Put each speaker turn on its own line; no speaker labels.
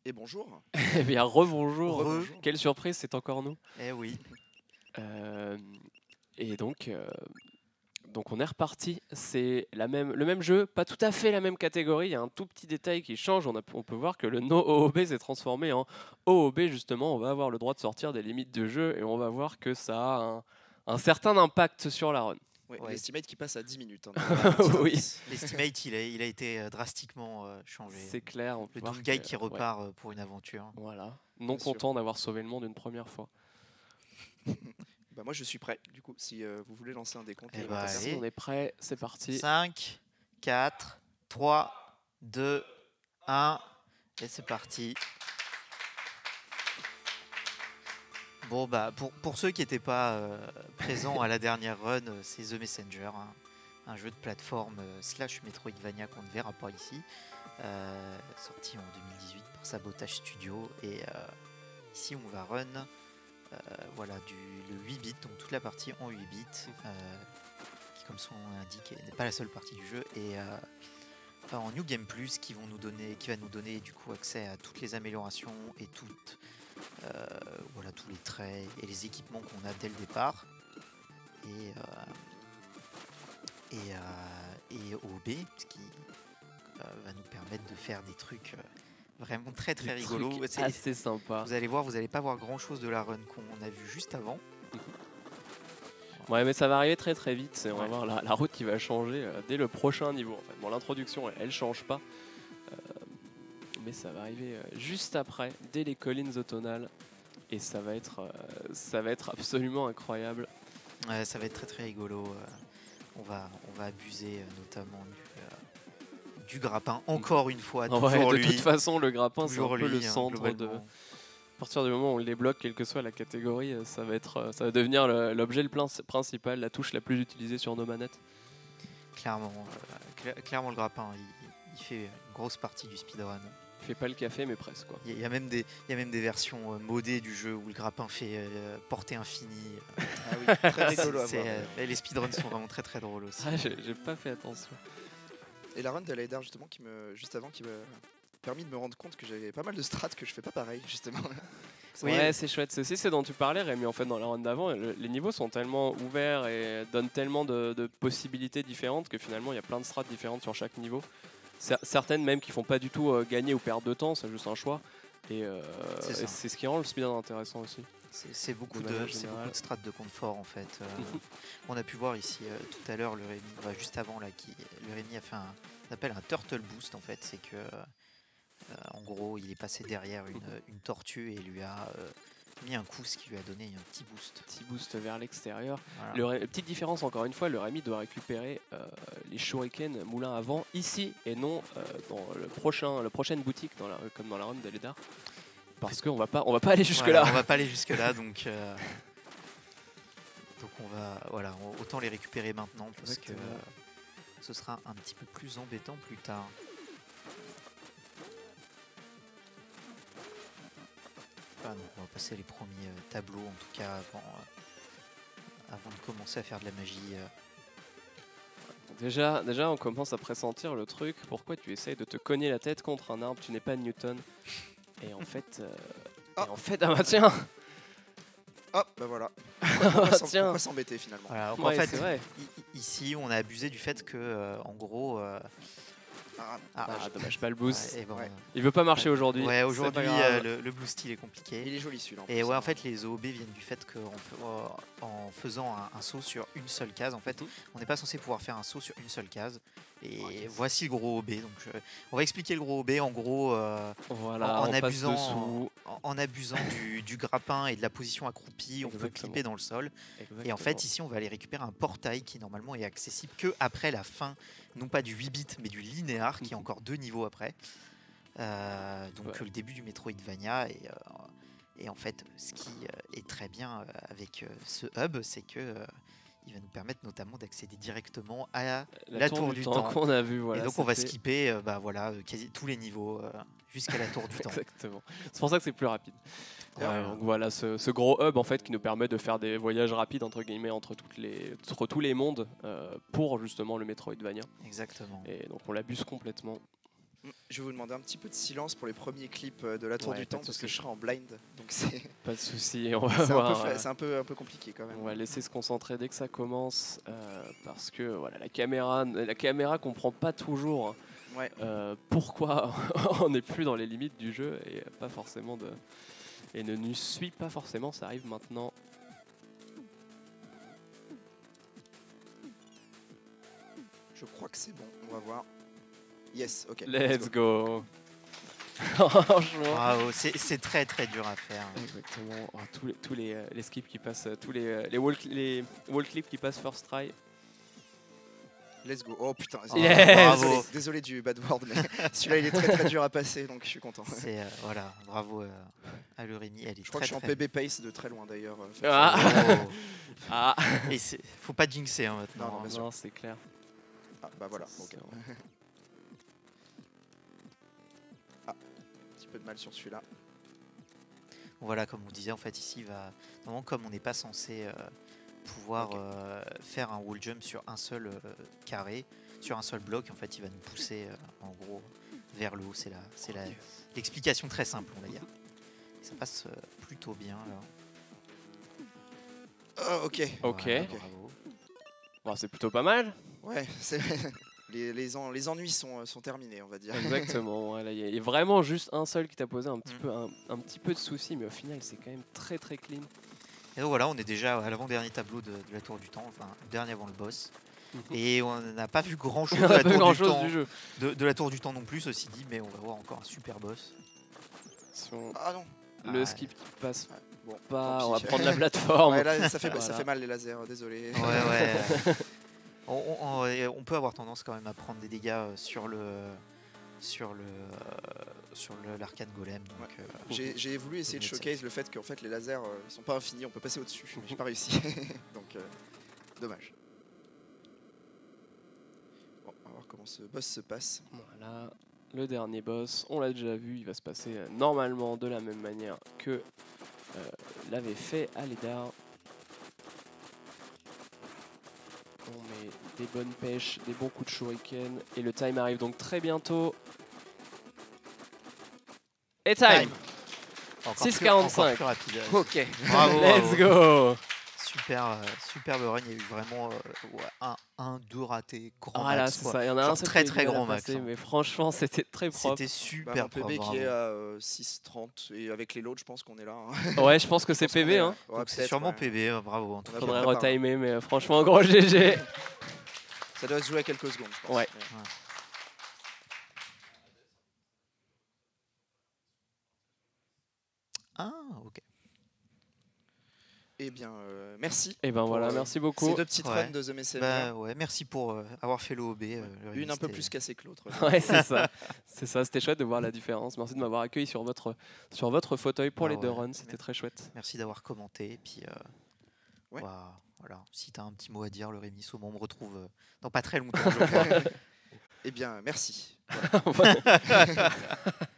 Et bonjour.
Eh bien, rebonjour.
Rebonjour.
Quelle surprise, c'est encore nous.
Eh oui,
Euh, et donc on est reparti. C'est le même jeu, pas tout à fait la même catégorie. Il y a un tout petit détail qui change. On peut voir que le No OOB s'est transformé en OOB. Justement, on va avoir le droit de sortir des limites de jeu et on va voir que ça a un certain impact sur la run.
Ouais,
Ouais.
l'estimate qui passe à 10 minutes.
Oui.
l'estimate il a été drastiquement changé.
C'est clair. On peut
Le
voir
Doomguy
que-
qui
ouais,
repart pour une aventure.
voilà. Non
Bien sûr.
content d'avoir sauvé le monde une première fois.
Bah, moi je suis prêt, du coup, si vous voulez lancer un décompte.
Eh
on va
bah,
passer.
allez.
Si on est prêt, c'est parti.
5, 4, 3, 2, 1, et c'est parti. Bon bah pour ceux qui n'étaient pas présents à la dernière run, c'est The Messenger, hein, un jeu de plateforme slash Metroidvania qu'on ne verra pas ici, sorti en 2018 par Sabotage Studio, et ici on va run voilà le 8 bits, donc toute la partie en 8 bits, qui comme son nom l'indique n'est pas la seule partie du jeu, et en New Game Plus qui va nous donner du coup accès à toutes les améliorations et voilà, tous les traits et les équipements qu'on a dès le départ, et OB, ce qui va nous permettre de faire des trucs vraiment très
Des
rigolos.
trucs
C'est-
assez sympa.
Vous allez voir, vous n'allez pas voir grand chose de la run qu'on a vu juste avant.
Ouais, mais ça va arriver très vite. On va
Ouais.
voir la route qui va changer dès le prochain niveau. En fait. Bon, l'introduction, elle change pas. Mais ça va arriver juste après, dès les collines automnales. Et ça va être absolument incroyable.
Ouais, ça va être très rigolo. On va abuser notamment du grappin. Encore une fois,
En vrai,
toujours
de
lui.
toute façon, le grappin, c'est un
Toujours
peu le
lui, hein,
centre de.
globalement.
À partir du moment où on le débloque, quelle que soit la catégorie, ça va devenir l'objet principal, la touche la plus utilisée sur nos manettes.
Clairement, clairement le grappin, il fait une grosse partie du speedrun.
Il fait pas le café, mais presque quoi.
Il y a même des versions modées du jeu où le grappin fait portée infinie.
Ah oui, très rigolo à
C'est,
voir.
les speedruns sont vraiment très drôles aussi.
Ah, j'ai pas fait attention.
Et la run de l'année dernière, justement, juste avant, qui m'a permis de me rendre compte que j'avais pas mal de strats que je fais pas pareil, justement.
Oui.
Ouais, c'est chouette. C'est aussi ce dont tu parlais, Rémi. En fait, dans la run d'avant, les niveaux sont tellement ouverts et donnent tellement de possibilités différentes que finalement, il y a plein de strats différentes sur chaque niveau. Certaines même qui font pas du tout gagner ou perdre de temps, c'est juste un choix. Et
C'est ça.
et c'est ce qui rend le speedrun intéressant aussi.
C'est beaucoup
De manière
de
générale.
strates de confort en fait. On a pu voir ici tout à l'heure le Rémi, juste avant là, le Rémi a fait on appelle un turtle boost en fait. C'est que en gros il est passé derrière une tortue et lui a mis un coup, ce qui lui a donné un petit boost.
Petit boost vers l'extérieur.
Voilà.
Petite différence encore une fois, le Rémi doit récupérer les shurikens moulin à vent ici et non dans la prochaine boutique comme dans la run de Ledar. Parce qu'on va pas aller jusque
Voilà,
là.
on va pas aller jusque là donc autant les récupérer maintenant parce
Exactement.
que ce sera un petit peu plus embêtant plus tard. Donc on va passer les premiers tableaux en tout cas avant de commencer à faire de la magie.
Déjà, on commence à pressentir le truc. Pourquoi tu essayes de te cogner la tête contre un arbre? Tu n'es pas Newton. Et en fait, ah bah tiens.
Hop, bah voilà.
Tiens.
Pourquoi s'embêter finalement?
Voilà, donc
Ouais,
en fait,
c'est vrai.
ici on a abusé du fait que en gros
Ah,
Dommage, pas le boost.
ouais, et bon,
Ouais.
Il veut pas marcher aujourd'hui.
ouais,
C'est
aujourd'hui
pas grave.
le blue steel est compliqué.
il est joli celui-là.
Et ouais, en fait, les OOB viennent du fait qu'en faisant un saut sur une seule case, en fait, on n'est pas censé pouvoir faire un saut sur une seule case. Et
Ok.
voici le gros OB. Donc, on va expliquer le gros OB. En gros,
Voilà,
en
on passe
abusant,
dessous.
en abusant du grappin et de la position accroupie, on peut
Exactement.
clipper dans le sol. Et en
Exactement.
fait, ici, on va aller récupérer un portail qui normalement est accessible que après la fin, non pas du 8 bits, mais du linéaire, qui est encore 2 niveaux après. Donc
Ouais.
le début du Metroidvania, et en fait, ce qui est très bien avec ce hub, c'est que il va nous permettre notamment d'accéder directement à la tour du temps.
qu'on a vu. Voilà,
et donc on va
c'était-
skipper quasi tous les niveaux jusqu'à la tour du temps.
Exactement. C'est pour ça que c'est plus rapide.
Voilà.
Donc voilà, ce gros hub en fait qui nous permet de faire des voyages rapides entre guillemets entre tous les mondes pour justement le Metroidvania.
Exactement.
Et donc on l'abuse complètement.
Je vais vous demander un petit peu de silence pour les premiers clips de la Tour
Ouais,
du
pas
Temps
de
parce que
souci.
je serai en blind. Donc c'est
Pas de souci, on va
c'est
voir.
un peu compliqué quand même.
On va laisser se concentrer dès que ça commence parce que voilà, la caméra comprend pas toujours
Ouais.
pourquoi on n'est plus dans les limites du jeu et pas forcément et ne nous suit pas forcément. Ça arrive maintenant.
Je crois que c'est bon. On va voir. Yes, ok.
Let's go. Franchement.
Bravo, c'est très très dur à faire.
Exactement. Oh, tous les skips qui passent, tous les wall clips qui passent first try.
Let's go. Oh putain.
Yes.
Bravo.
Désolé du bad word, mais celui-là il est très très dur à passer, donc je suis content.
C'est voilà, bravo à Lurimi. Elle est
Je crois que je suis en
très,
PB pace de très loin d'ailleurs.
Ah.
Oh.
Ah,
Et faut pas jinxer hein, maintenant.
Non, bien sûr.
non, c'est clair.
Ah, bah voilà.
C'est
Ok.
sûr.
Ah, un petit peu de mal sur celui-là.
Voilà, comme on disait, en fait, ici, vraiment, comme on n'est pas censé pouvoir
Ok.
faire un wall jump sur un seul carré, sur un seul bloc, en fait, il va nous pousser en gros vers le haut. C'est l'explication très simple, on va dire. Et ça passe plutôt bien. Là.
Oh, ok.
Ok.
Voilà,
Ok.
bravo.
Bon, c'est plutôt pas mal.
Ouais, les ennuis sont terminés, on va dire.
Exactement. Voilà, il y a vraiment juste un seul qui t'a posé un petit peu de soucis, mais au final, c'est quand même très très clean.
Et donc voilà, on est déjà à l'avant-dernier tableau de la Tour du Temps, enfin, le dernier avant le boss. Et on n'a pas vu grand-chose
On
de
a
la
pas vu
Tour
grand
du
chose
Temps.
du jeu.
De la Tour du Temps non plus, ceci dit, mais on va voir encore un super boss.
Ah non.
Le
Ah,
skip qui passe
Bon,
pas,
tant
on va
pis.
prendre la plateforme.
Ouais, là, ça fait
Voilà.
mal les lasers, désolé.
Ouais. On peut avoir tendance quand même à prendre des dégâts sur l'arcane golem. Donc,
J'ai voulu essayer de
Faut
showcase le fait qu'en fait les lasers ils sont pas infinis, on peut passer au-dessus, mais j'ai pas réussi. Donc dommage. Bon, on va voir comment ce boss se passe.
Voilà, le dernier boss, on l'a déjà vu, il va se passer normalement de la même manière que l'avait fait Aledar. On met des bonnes pêches, des bons coups de shuriken et le time arrive donc très bientôt. Et time,
encore
6,45.
plus rapide.
Ok.
Bravo,
Let's
bravo.
go.
Superbe run, il y a eu vraiment deux ratés grand
Voilà,
max.
c'est
quoi.
ça, il y en a
Genre
un seul
très
qui a eu
très
du mal à
grand max.
passer,
hein.
mais franchement c'était très propre.
C'était
Bah,
super
mon PB
propre.
qui est
bravo.
à 6,30 et avec les loads je pense qu'on est là. Hein.
Ouais, je pense que c'est
Je pense qu'on
PV,
est là.
hein.
Ouais,
Donc c'est
peut-être,
sûrement
ouais.
PB, bravo. En tout
On a
cas.
Faudrait
bien préparé.
retimer, mais franchement gros GG.
Ça doit se jouer à quelques secondes je pense.
Ouais.
Mais-
Ah, ok.
Eh bien merci.
Et ben
pour,
voilà, merci beaucoup.
Ces deux petites
Ouais.
runs de The Messenger.
Bah ouais, merci pour avoir fait l'OOB.
Une un peu plus cassée que l'autre.
Ouais, c'est ça. C'est ça, c'était chouette de voir la différence. Merci de m'avoir accueilli sur votre fauteuil pour
Ah
les deux
ouais.
runs, c'était très chouette.
Merci d'avoir commenté. Et puis,
Ouais.
voilà. Si tu as un petit mot à dire, le Rémi Saumon, on me retrouve dans pas très longtemps. Je crois.
Eh bien merci.
Voilà.